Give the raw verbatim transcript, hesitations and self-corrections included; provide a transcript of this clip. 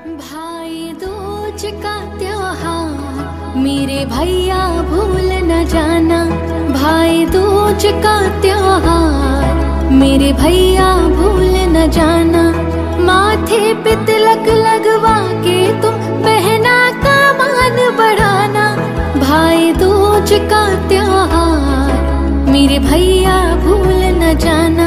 भाई दूज का त्योहार मेरे भैया भूल न जाना। भाई दूज का त्योहार मेरे भैया भूल न जाना। माथे पे तिलक लगवा के तुम बहना का मान बढ़ाना। भाई दूज का त्योहार मेरे भैया भूल न जाना।